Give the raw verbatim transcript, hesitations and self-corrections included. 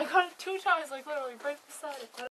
I got it two times, like literally right beside it.